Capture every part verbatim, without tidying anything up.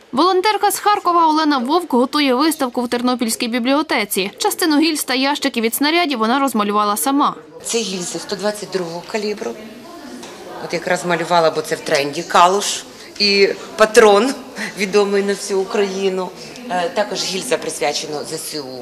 Волонтерка з Харкова Олена Вовк готує виставку в Тернопільській бібліотеці. Частину гільз та ящиків від снарядів вона розмалювала сама. Це гільзи сто двадцять другого калібру. От якраз малювала, бо це в тренді, калуш і патрон, відомий на всю Україну. Також гільза присвячена зе се у.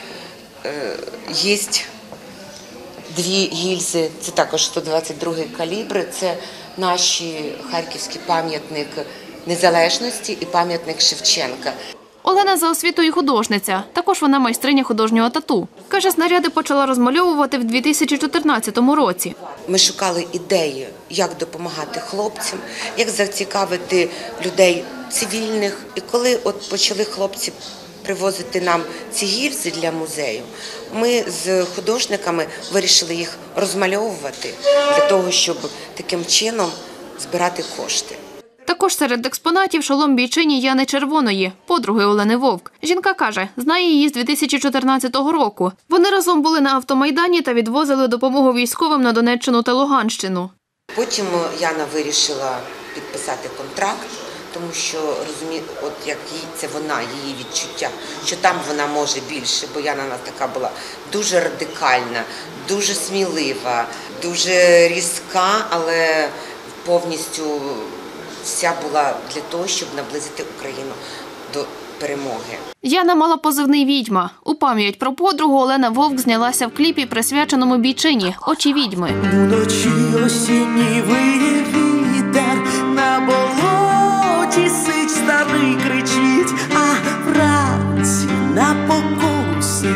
Є дві гільзи, це також сто двадцять другий калібр, це наші харківські пам'ятник Незалежності і пам'ятник Шевченка. Олена за освітою художниця. Також вона майстриня художнього тату. Каже, снаряди почала розмальовувати в дві тисячі чотирнадцятому році. Ми шукали ідеї, як допомагати хлопцям, як зацікавити людей цивільних. І коли от почали хлопці привозити нам ці гільзи для музею, ми з художниками вирішили їх розмальовувати для того, щоб таким чином збирати кошти. Також серед експонатів шолом бійчині Яни Червоної, подруги Олени Вовк. Жінка каже, знає її з дві тисячі чотирнадцятого року. Вони разом були на автомайдані та відвозили допомогу військовим на Донеччину та Луганщину. Потім Яна вирішила підписати контракт, тому що, розуміє, от як їй, це вона, її відчуття, що там вона може більше, бо Яна у нас така була дуже радикальна, дуже смілива, дуже різка, але повністю вся була для того, щоб наблизити Україну до перемоги. Яна мала позивний «Відьма». У пам'ять про подругу Олена Вовк знялася в кліпі, присвяченому бійчині «Очі відьми». Уночі осінній віє вітер, на болоті сич старий кричить, а вранці на покоси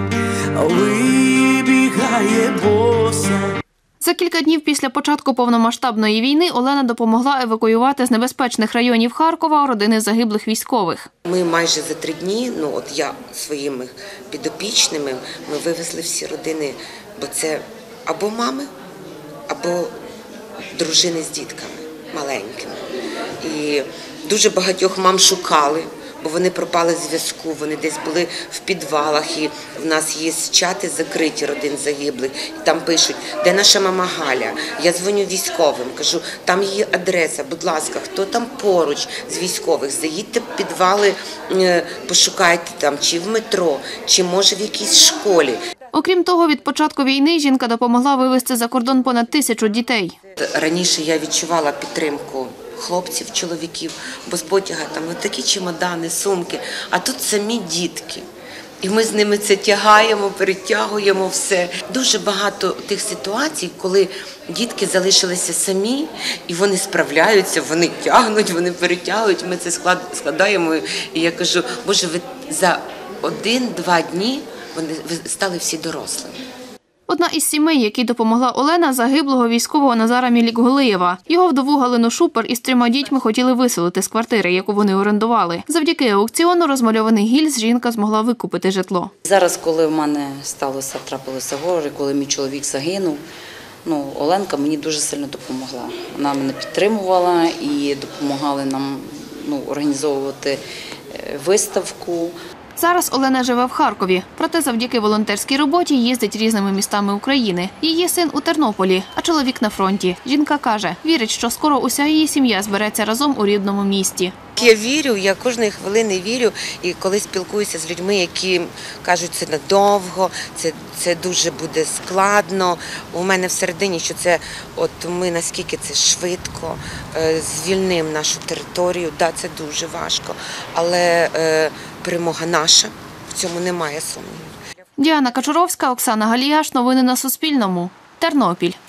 вибігає боса. За кілька днів після початку повномасштабної війни Олена допомогла евакуювати з небезпечних районів Харкова родини загиблих військових. Ми майже за три дні, ну от я своїми підопічними, ми вивезли всі родини, бо це або мами, або дружини з дітками маленькими. І дуже багатьох мам шукали, бо вони пропали з зв'язку, вони десь були в підвалах, і в нас є чати закриті родин загиблих, і там пишуть, де наша мама Галя, я дзвоню військовим, кажу, там її адреса, будь ласка, хто там поруч з військових, заїдьте в підвали, пошукайте там, чи в метро, чи може в якійсь школі. Окрім того, від початку війни жінка допомогла вивезти за кордон понад тисячу дітей. Раніше я відчувала підтримку хлопців, чоловіків, бо з потяга там такі чемодани, сумки, а тут самі дітки. І ми з ними це тягаємо, перетягуємо все. Дуже багато тих ситуацій, коли дітки залишилися самі, і вони справляються, вони тягнуть, вони перетягують, ми це складаємо. І я кажу, Боже, ви за один-два дні вони стали всі дорослими. Одна із сімей, якій допомогла Олена, загиблого військового Назара Мілік-Гулиєва. Його вдову Галину Шупер із трьома дітьми хотіли виселити з квартири, яку вони орендували. Завдяки аукціону розмальованих гільз жінка змогла викупити житло. Зараз, коли в мене сталося, трапилося горе, коли мій чоловік загинув, ну, Оленка мені дуже сильно допомогла. Вона мене підтримувала і допомагала нам ну, організовувати виставку. Зараз Олена живе в Харкові, проте завдяки волонтерській роботі їздить різними містами України. Її син у Тернополі, а чоловік на фронті. Жінка каже, вірить, що скоро уся її сім'я збереться разом у рідному місті. Я вірю, я кожної хвилини вірю, і коли спілкуюся з людьми, які кажуть, це надовго, це, це дуже буде складно, у мене всередині, що це, от ми наскільки це швидко, е, звільнимо нашу територію, да, це дуже важко, але е, перемога наша, в цьому немає сумніву. Діана Качуровська, Оксана Галіяш. Новини на Суспільному. Тернопіль.